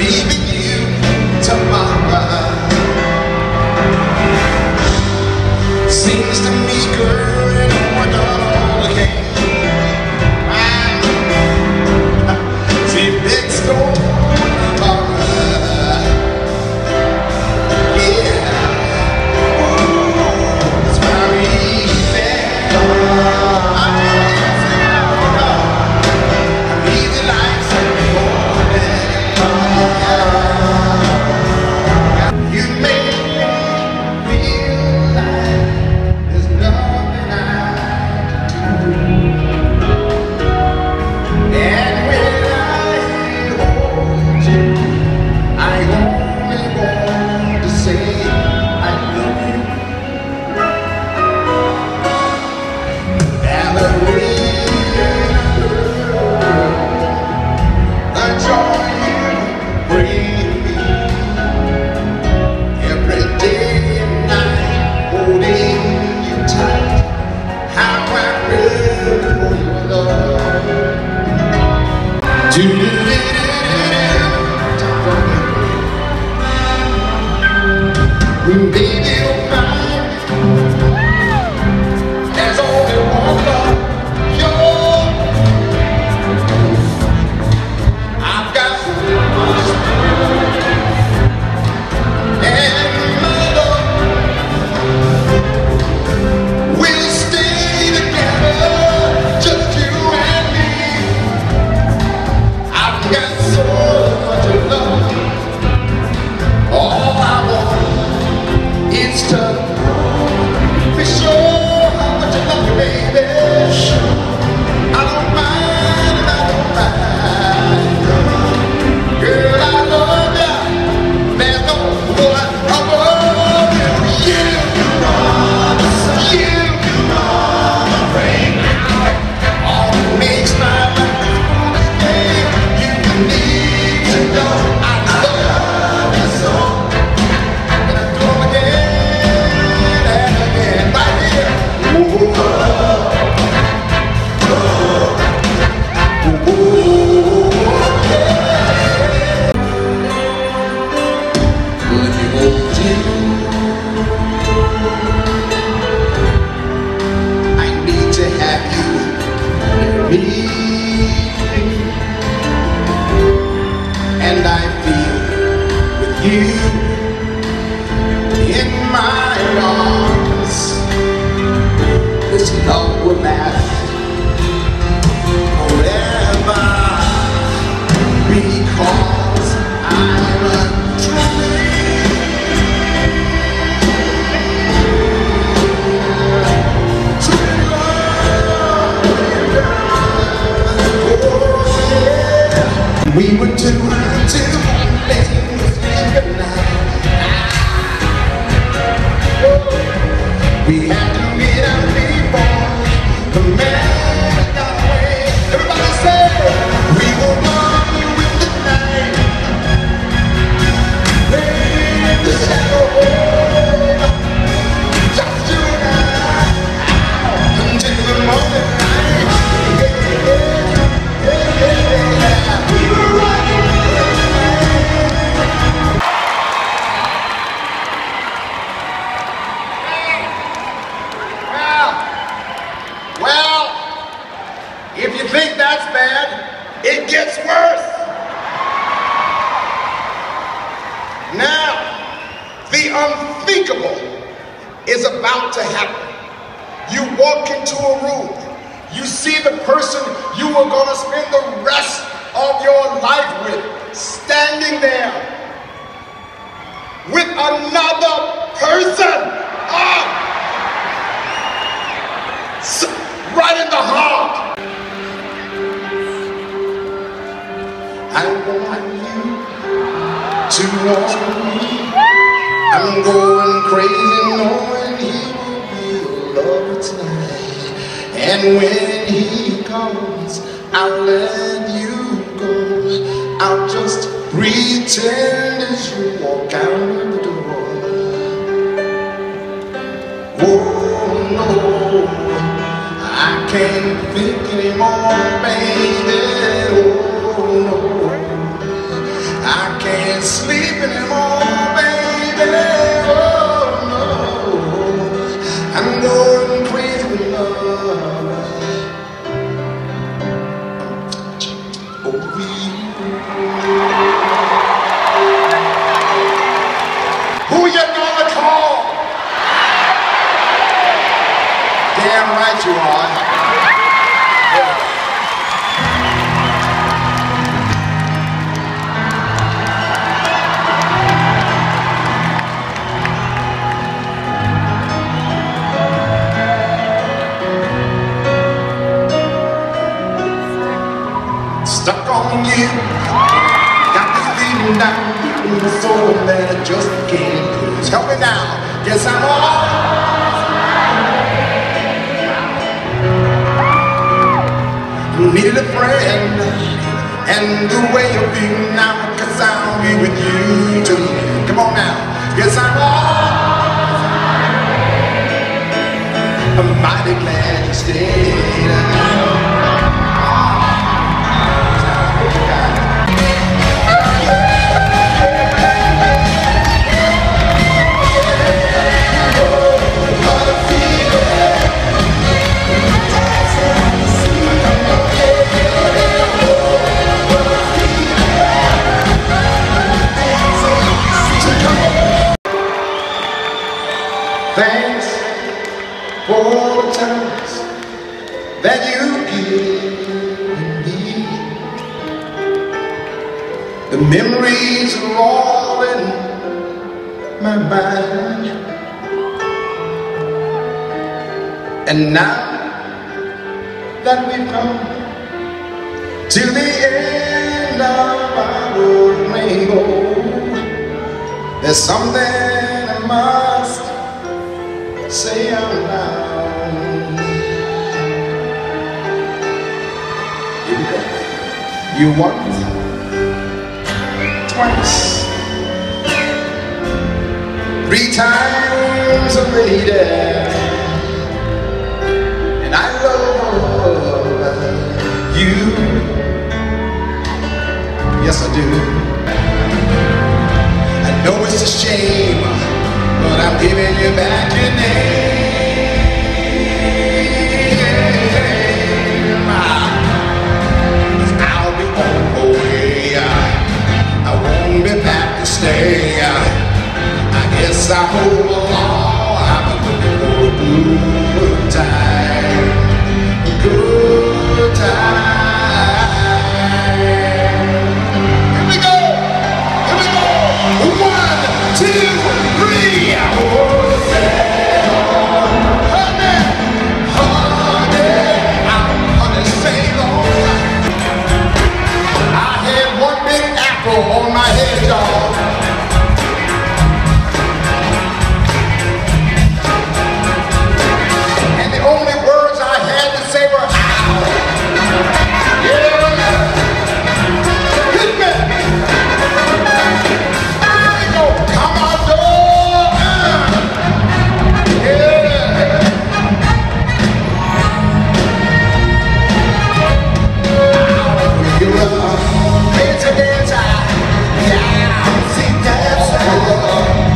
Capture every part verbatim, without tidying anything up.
leaving you tomorrow. Seems to me, girl, you know I done all I can. See, big storm tomorrow. Yeah. Ooh, it's very easy. I'm easy like Sunday morning. You make me feel like there's nothing I can do. And when I hold you, I only want to say I love you. Ballerina girl, the joy you bring me every day and night, holding you tight. How I pray for your love. Do you baby, oh mine, there's only one love. Your I've got so much, and my love will stay together, just you and me. I've got so much love. All I want is to be sure how much I love you, baby. I don't mind, and I don't mind. Girl, I love you. There's no one above you. You, you, all makes my life a day. You need to know I love you so. And I go again and again, right here. Ooh, ooh, yeah. Would you hold you? I need to have you near me, and I feel with you in my arms. This love will last forever, because I'm a truly we were two until one day we sleep at night. We had to meet up before the man got away. Everybody say we were one with the night. In the shadow, just you and I, until the morning light. Yeah, yeah, yeah, yeah. We were running Well, well, if you think that's bad, it gets worse. Now, the unthinkable is about to happen. You walk into a room, you see the person you are going to spend the rest of your life with standing there with another person. Oh, so, right in the heart. I want you to want me. I'm going crazy knowing he will be your lover tonight. And when he comes, I'll let you go. I'll just pretend as you walk out the door. Oh no, I can't think anymore, baby. Oh no, I can't. can't sleep anymore, baby. Oh no, I'm going crazy with love over you. Who you gonna call? Damn right you are. Stuck on you, got this feeling down in the soul that I just can't lose. Help me now, guess I'm all needed a friend, and the way you feel now, cause I'll be with you till the end. Come on now, guess I'm all I'm mighty glad you stayed. Thanks for all the times that you give me. The memories are all in my mind. And now that we've come to the end of our rainbow, there's something I must say out loud. Here we go. You once, twice, three times a lady, and I love you. Yes, I do. I know it's a shame, but I'm giving you back your name. I'll be on the way. I won't be back to stay. I guess I hold along. I'm looking for a good time. A good time. Here we go. Here we go. One, two, three. Oh, say, oh, honey, honey, I'm honey, say, Lord. I had one big apple on my head, y'all. And the only words I had to say were, ow. Yeah. Hit me. There we go. Come on, dog. Yeah. You're a fancy dancer. Yeah, see dancer.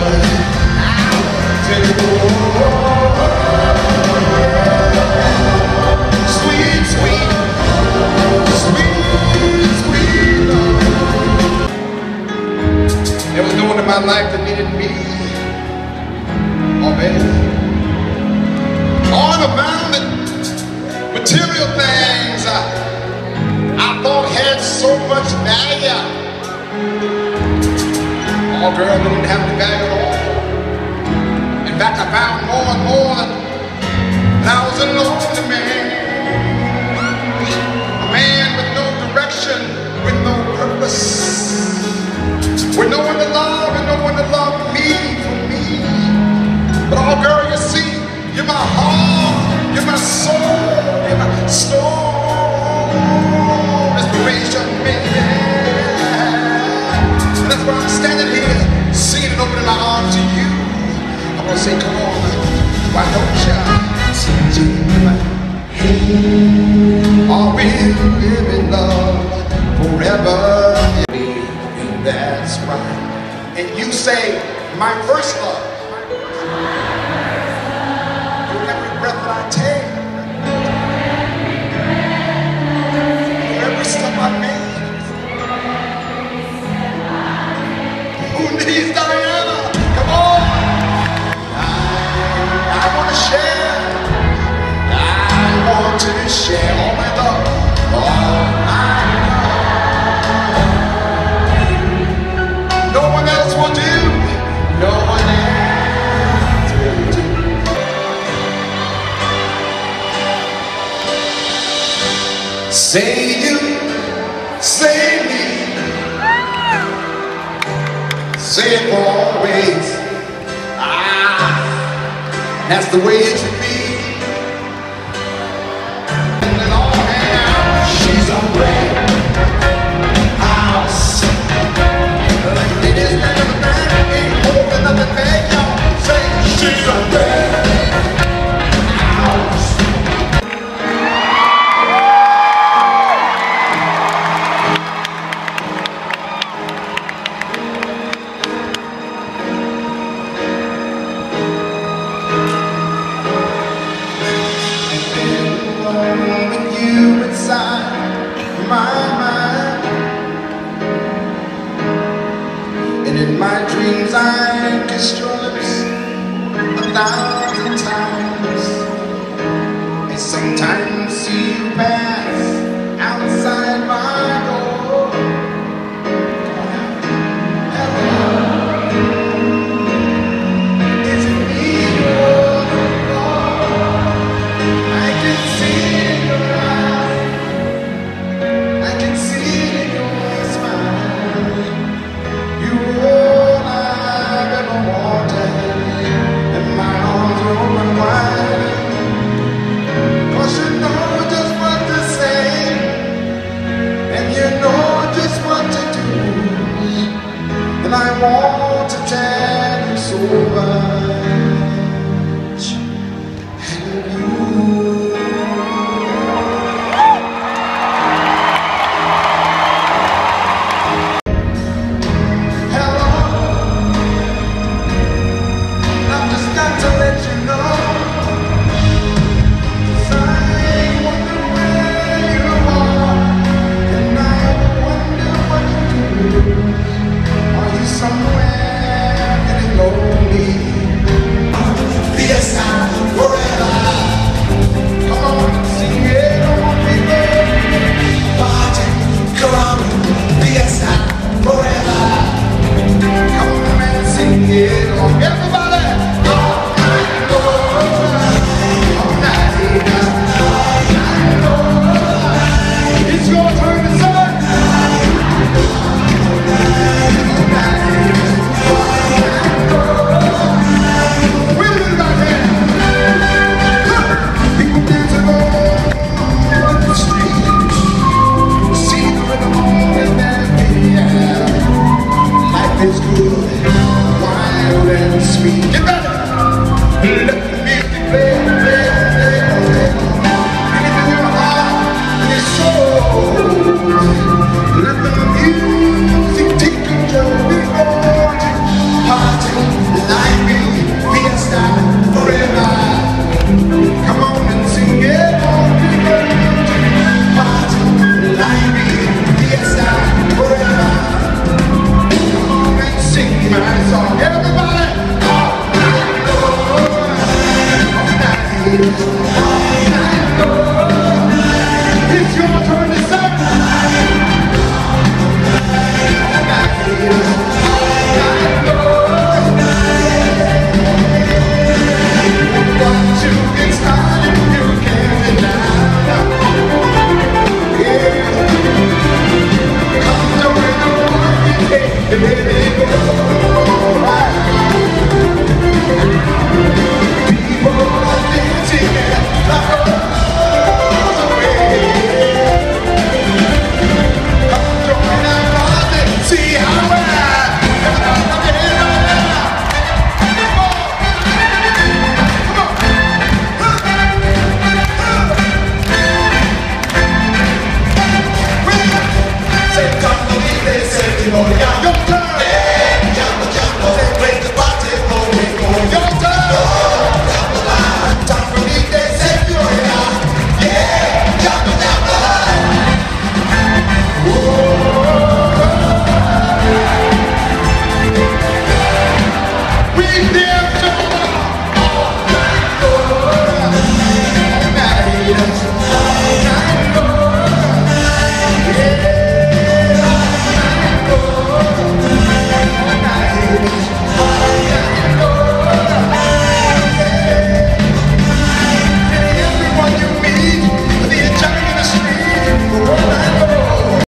Sweet, sweet, sweet, sweet love. There was no one in my life that needed me. Oh, baby. All around it, material things I, I thought had so much value. Oh, girl, they didn't have any value at all. In fact, I found more and more that, that I was a lonely man. A man with no direction, with no purpose, with no one to love and no one to love me for me. But oh, girl, you see, you're my heart, you're my soul, you're my soul, inspiration, baby. And that's why I'm standing here, singing and opening my arms to you. I'm gonna say, come on, why don't you take my hand? Are we live in love forever? That's right. And you say, my first love. With every breath that I take, with every step I make. Who needs Diana? Come on. I, I want to share. I want to share all my love. All my love. No one else will do. No one else will do. Say you, say me. Say it for always. Ah, that's the way it should be. And then all hang out. She's a red house. It is none of the man, ain't holding nothing back, y'all. Say she's a red house. With you inside my mind, and in my dreams I kissed your lips a thousand times, and sometimes see you pass outside my door. Hello, is it me you're looking for? I can see in your eyes, I can see in your smile, you're all I've ever wanted, and my arms are open wide, 'cause you know just what to say, and you know just what to do, and I want to tell you so much, and you. Y'all